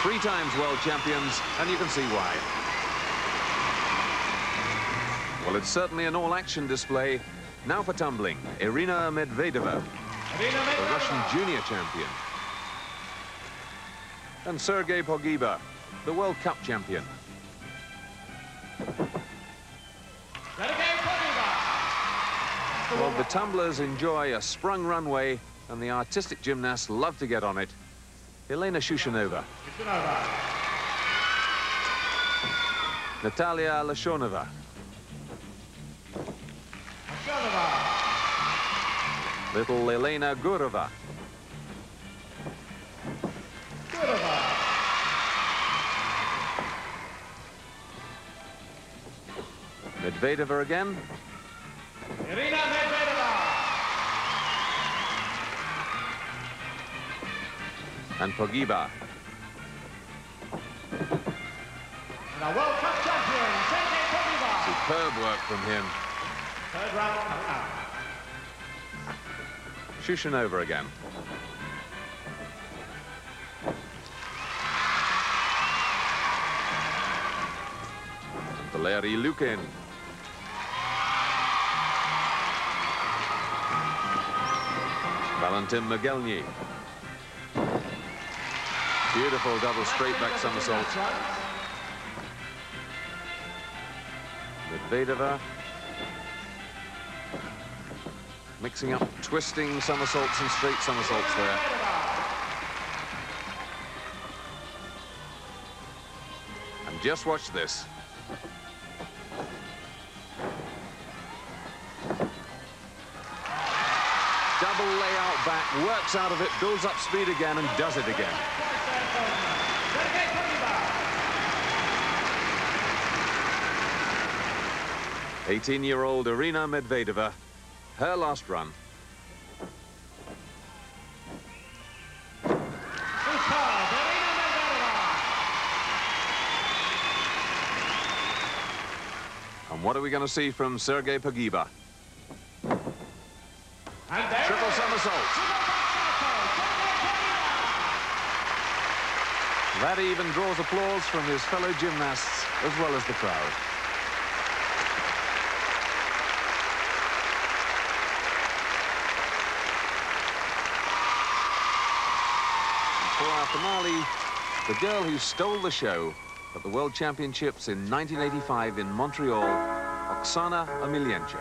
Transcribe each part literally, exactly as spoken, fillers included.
three times world champions, and you can see why. Well, it's certainly an all-action display. Now for tumbling, Irina Medvedeva, the Russian junior champion. And Sergei Pogiba, the World Cup champion. Well, the tumblers enjoy a sprung runway, and the artistic gymnasts love to get on it. Elena Shushenova. Natalia Lashonova. Little Elena Gurova. Medvedeva again. Irina Medvedeva. And Pogiba. And our World Cup champion, Sergei Pogiba. Superb work from him. Third round out. Shushenova again. Valery Lukin. Valentin Mogelny. Beautiful double straight back somersault. Medvedeva. Mixing up twisting somersaults and straight somersaults there. And just watch this. Double layout back, works out of it, builds up speed again, and does it again. eighteen-year-old Irina Medvedeva, her last run. And what are we going to see from Sergei Pogiba? Triple somersault. That even draws applause from his fellow gymnasts as well as the crowd. And for our finale, the girl who stole the show at the World Championships in nineteen eighty-five in Montreal, Oksana Omelianchik.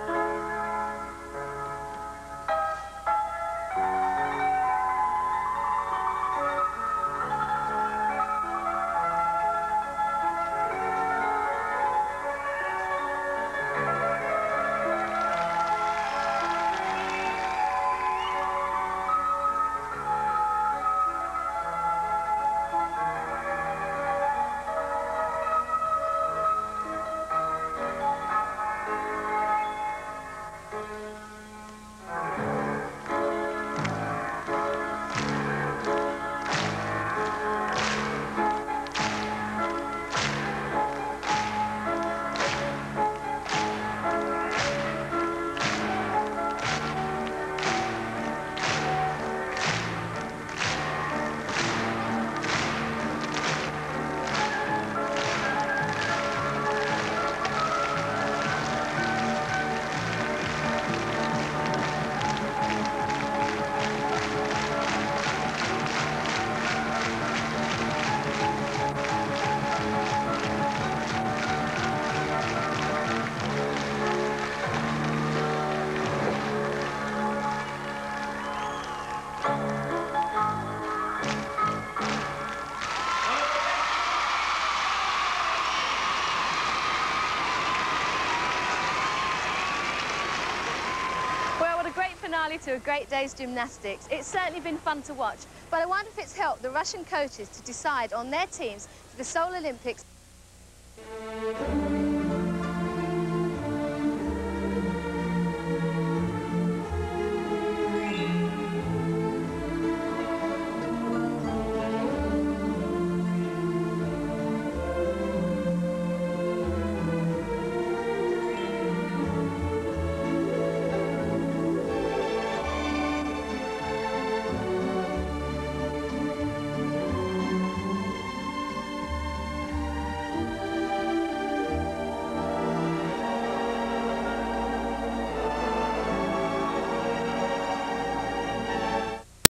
Finale to a great day's gymnastics. It's certainly been fun to watch, but I wonder if it's helped the Russian coaches to decide on their teams for the Seoul Olympics.